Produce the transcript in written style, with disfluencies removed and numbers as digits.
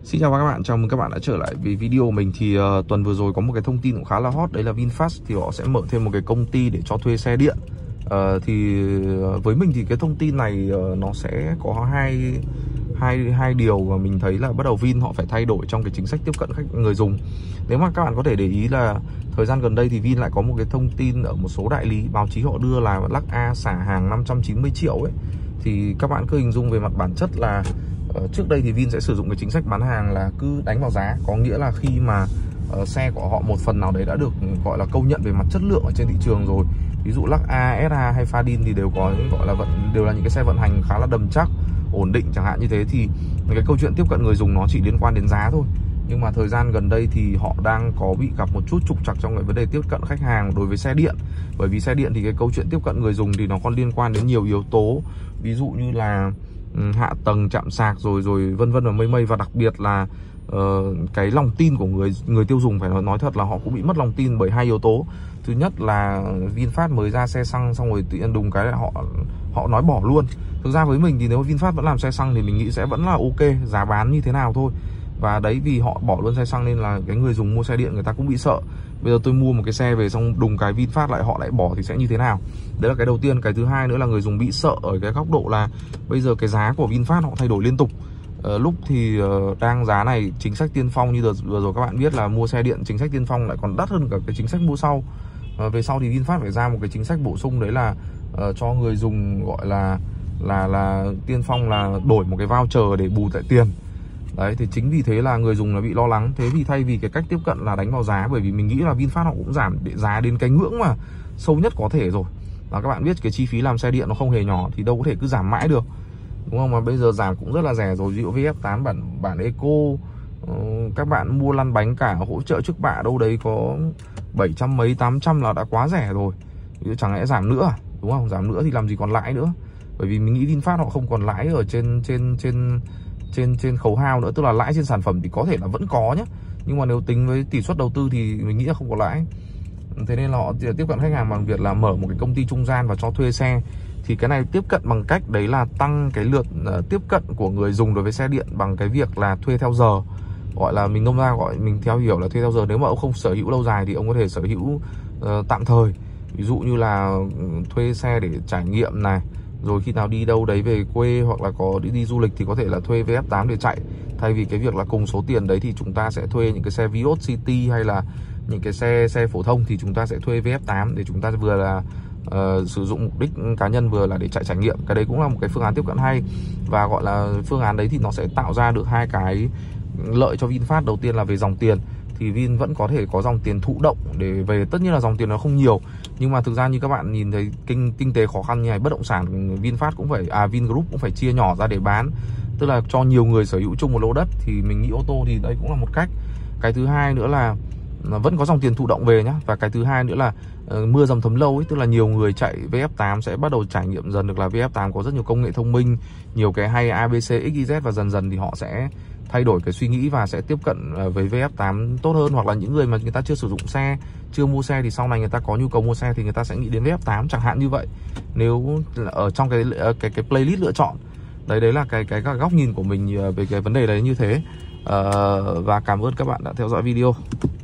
Xin chào các bạn, chào mừng các bạn đã trở lại với video của mình. Thì tuần vừa rồi có một cái thông tin cũng khá là hot, đấy là VinFast thì họ sẽ mở thêm một cái công ty để cho thuê xe điện. Với mình thì cái thông tin này nó sẽ có hai điều mà mình thấy là bắt đầu Vin họ phải thay đổi trong cái chính sách tiếp cận người dùng. Nếu mà các bạn có thể để ý là thời gian gần đây thì Vin lại có một cái thông tin ở một số đại lý báo chí họ đưa là Lux A xả hàng 590 triệu ấy. Thì các bạn cứ hình dung về mặt bản chất là trước đây thì Vin sẽ sử dụng cái chính sách bán hàng là cứ đánh vào giá, có nghĩa là khi mà xe của họ một phần nào đấy đã được gọi là công nhận về mặt chất lượng ở trên thị trường rồi, ví dụ Lux A, SH hay Fadin thì đều có những gọi là đều là những cái xe vận hành khá là đầm chắc, ổn định chẳng hạn như thế, thì cái câu chuyện tiếp cận người dùng nó chỉ liên quan đến giá thôi. Nhưng mà thời gian gần đây thì họ đang có bị gặp một chút trục trặc trong cái vấn đề tiếp cận khách hàng đối với xe điện. Bởi vì xe điện thì cái câu chuyện tiếp cận người dùng thì nó còn liên quan đến nhiều yếu tố, ví dụ như là hạ tầng, chạm sạc rồi vân vân và mây, và đặc biệt là cái lòng tin của người tiêu dùng, phải nói thật là họ cũng bị mất lòng tin bởi hai yếu tố. Thứ nhất là VinFast mới ra xe xăng xong rồi tự nhiên đùng cái là họ nói bỏ luôn. Thực ra với mình thì nếu VinFast vẫn làm xe xăng thì mình nghĩ sẽ vẫn là ok, giá bán như thế nào thôi. Và đấy, vì họ bỏ luôn xe xăng nên là cái người dùng mua xe điện người ta cũng bị sợ. Bây giờ tôi mua một cái xe về xong đùng cái VinFast họ lại bỏ thì sẽ như thế nào? Đấy là cái đầu tiên. Cái thứ hai nữa là người dùng bị sợ ở cái góc độ là bây giờ cái giá của VinFast họ thay đổi liên tục. Lúc thì đang giá này chính sách tiên phong, như vừa rồi các bạn biết là mua xe điện chính sách tiên phong lại còn đắt hơn cả cái chính sách mua sau. Về sau thì VinFast phải ra một cái chính sách bổ sung, đấy là cho người dùng gọi là tiên phong là đổi một cái voucher để bù lại tiền. Đấy, thì chính vì thế là người dùng nó bị lo lắng. Thế thì thay vì cái cách tiếp cận là đánh vào giá, bởi vì mình nghĩ là VinFast họ cũng giảm để giá đến cái ngưỡng mà sâu nhất có thể rồi. Và các bạn biết cái chi phí làm xe điện nó không hề nhỏ thì đâu có thể cứ giảm mãi được, đúng không? Mà bây giờ giảm cũng rất là rẻ rồi. Ví dụ VF8 bản Eco, các bạn mua lăn bánh cả hỗ trợ trước bạ đâu đấy có 700 mấy 800 là đã quá rẻ rồi. Chẳng lẽ giảm nữa, đúng không? Giảm nữa thì làm gì còn lãi nữa. Bởi vì mình nghĩ VinFast họ không còn lãi ở trên khấu hao nữa, tức là lãi trên sản phẩm thì có thể là vẫn có nhé, nhưng mà nếu tính với tỷ suất đầu tư thì mình nghĩ là không có lãi. Thế nên là họ tiếp cận khách hàng bằng việc là mở một cái công ty trung gian và cho thuê xe. Thì cái này tiếp cận bằng cách đấy là tăng cái lượt tiếp cận của người dùng đối với xe điện bằng cái việc là thuê theo giờ, gọi là mình nôm na gọi mình theo hiểu là thuê theo giờ. Nếu mà ông không sở hữu lâu dài thì ông có thể sở hữu tạm thời, ví dụ như là thuê xe để trải nghiệm này, rồi khi nào đi đâu đấy về quê hoặc là có đi du lịch thì có thể là thuê VF8 để chạy. Thay vì cái việc là cùng số tiền đấy thì chúng ta sẽ thuê những cái xe Vios City hay là những cái xe phổ thông, thì chúng ta sẽ thuê VF8 để chúng ta vừa là sử dụng mục đích cá nhân vừa là để chạy trải nghiệm. Cái đấy cũng là một cái phương án tiếp cận hay. Và gọi là phương án đấy thì nó sẽ tạo ra được hai cái lợi cho VinFast. Đầu tiên là về dòng tiền, thì Vin vẫn có thể có dòng tiền thụ động để về. Tất nhiên là dòng tiền nó không nhiều, nhưng mà thực ra như các bạn nhìn thấy kinh tế khó khăn như này, bất động sản VinFast cũng phải Vingroup cũng phải chia nhỏ ra để bán, tức là cho nhiều người sở hữu chung một lô đất. Thì mình nghĩ ô tô thì đây cũng là một cách. Cái thứ hai nữa là vẫn có dòng tiền thụ động về nhá. Và cái thứ hai nữa là mưa dầm thấm lâu ấy, tức là nhiều người chạy VF8 sẽ bắt đầu trải nghiệm dần được là VF8 có rất nhiều công nghệ thông minh, nhiều cái hay ABC, XYZ, và dần dần thì họ sẽ thay đổi cái suy nghĩ và sẽ tiếp cận với VF8 tốt hơn. Hoặc là những người mà người ta chưa sử dụng xe, chưa mua xe thì sau này người ta có nhu cầu mua xe thì người ta sẽ nghĩ đến VF8 chẳng hạn như vậy, nếu ở trong cái playlist lựa chọn. Đấy là cái góc nhìn của mình về cái vấn đề đấy như thế. Và cảm ơn các bạn đã theo dõi video.